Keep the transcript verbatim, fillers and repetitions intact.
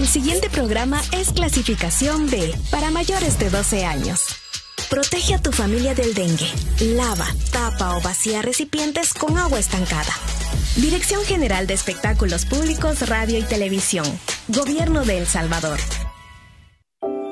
El siguiente programa es clasificación B, para mayores de doce años. Protege a tu familia del dengue. Lava, tapa o vacía recipientes con agua estancada. Dirección General de Espectáculos Públicos, Radio y Televisión. Gobierno de El Salvador.